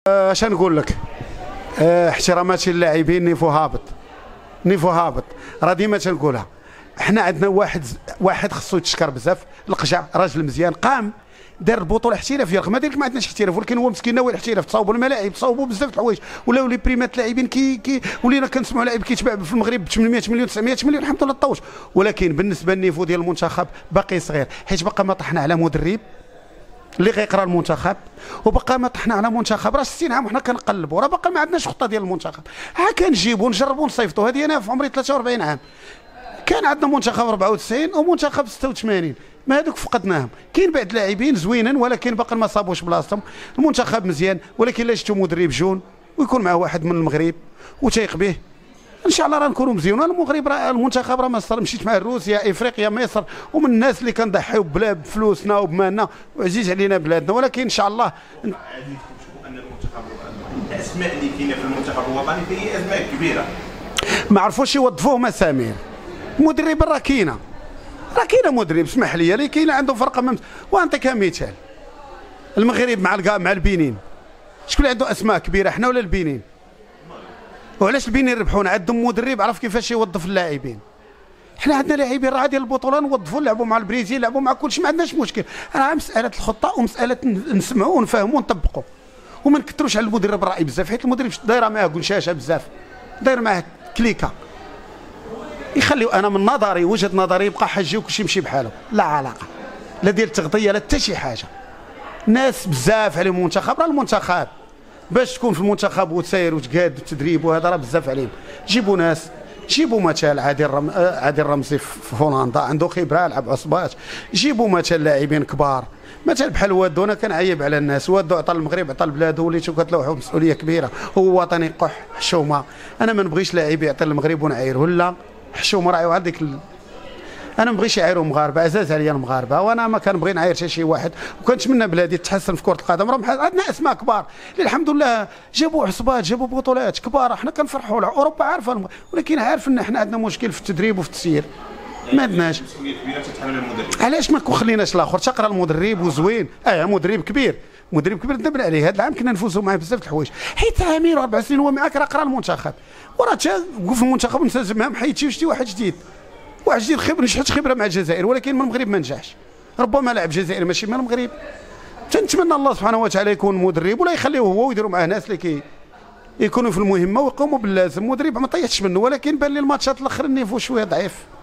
اش نقول لك؟ احترامات اللاعبين نيفو هابط، نيفو هابط. راه ديما تنقولها، حنا عندنا واحد خصو يتشكر بزاف، القجع راجل مزيان قام دار البطوله احترافيه، رغم ذلك ما عندناش احتراف، ولكن هو مسكين ناوي الاحتراف. تصاوبوا الملاعب، تصاوبوا بزاف د الحوايج، ولاو لي بريمات لاعبين ولينا كنسمعوا لاعب كيتباع في المغرب ب 800 مليون 900 مليون، الحمد لله طوش. ولكن بالنسبه للنيفو ديال المنتخب باقي صغير، حيت باقا ما طحنا على مدرب اللي غيقرا المنتخب، وبقى ما طحنا على منتخب. راه 60 عام وحنا كنقلبوا، راه باقي ما عندناش خطه ديال المنتخب. ها كنجيبوا نجربوا نصيفطوا. هذه انا في عمري 43 عام كان عندنا منتخب 94 ومنتخب 86، ما هذوك فقدناهم. كاين بعض اللاعبين زوينين ولكن باقي ما صابوش بلاصتهم. المنتخب مزيان، ولكن الا شفتوا مدرب جون ويكون معه واحد من المغرب وتيق به، ان شاء الله راه نكونوا مزيانين. المغرب راه المنتخب راه مصر، مشيت مع روسيا افريقيا مصر، ومن الناس اللي كنضحيو بفلوسنا وبمالنا، وعزيز علينا بلادنا. ولكن ان شاء الله غادي تشوفوا ان المنتخب الاسماء اللي كاينه في المنتخب الوطني فهي اسماء كبيره، ما عرفوش يوظفوه مسامير. مدرب راه كاينه، راه كاينه مدرب، اسمح لي، اللي كاينه عنده فرقه. وانت كمثال المغرب مع البنين، شكون اللي عنده اسماء كبيره، حنا ولا البنين؟ وعلاش البنين ربحونا؟ عندهم مدرب عرف كيفاش يوظف اللاعبين. حنا عندنا لاعبين راه ديال البطوله نوظفوا، نلعبوا مع البرازيل، نلعبوا مع كلشي، ما عندناش مشكل. راه مساله الخطه ومساله نسمعوا ونفهموا ونطبقوا، وما نكثروش على المدرب الراي بزاف، حيت المدرب دايره معاه قنشاشه بزاف، داير معاه كليكه. يخليو، انا من نظري وجهه نظري يبقى حجي وكلشي يمشي بحاله، لا علاقه لا ديال التغطيه لا حتى شي حاجه. ناس بزاف عليهم المنتخب، راه المنتخب باش تكون في المنتخب وتسير وتقاد التدريب وهذا راه بزاف عليهم. جيبوا ناس، جيبوا مثال عادل الرمزي في هولندا عنده خبره، لعب عصبات. جيبوا مثال لاعبين كبار، مثال بحال وادو. انا كنعيب على الناس، وادو عطى المغرب عطى البلاد، وليتو كتلوحوا مسؤوليه كبيره. هو وطني قح حشومه، انا ما نبغيش لاعب يعطي المغرب ونعايره، لا حشومه راهي هذيك انا ما بغيتش يعايروا مغاربه، عزاز عليا المغاربه، وانا ما كنبغي نعاير حتى شي واحد، وكنتمنى بلادي تتحسن في كره القدم. راه عندنا اسماء كبار اللي الحمد لله جابوا عصبات، جابوا بطولات كبار، حنا كنفرحوا لها. اوروبا عارفه ولكن عارف ان حنا عندنا مشكل في التدريب وفي التسيير، ما عندناش. مسؤوليه كبيره تتحمل المدرب، علاش ما خليناش الاخر تقرا المدرب وزوين؟ مدرب كبير، مدرب كبير ندبر عليه. هذا العام كنا نفوزوا معاه بزاف د الحوايج، حيت عامين 4 سنين هو معاك، راه قرا المنتخب، وراه وقف المنتخب ونسى ما محيتش شتي واحد جديد، واحد جديد نجحت خبره مع الجزائر، ولكن من المغرب ما نجحش. ربما لاعب جزائري ماشي من المغرب. تنتمنى الله سبحانه وتعالى يكون مدرب، ولا يخليوه هو ويديروا معاه ناس اللي يكونوا في المهمه ويقوموا باللازم. مدرب ما طيحتش منه، ولكن بان لي الماتشات الاخر النيفو شويه ضعيف.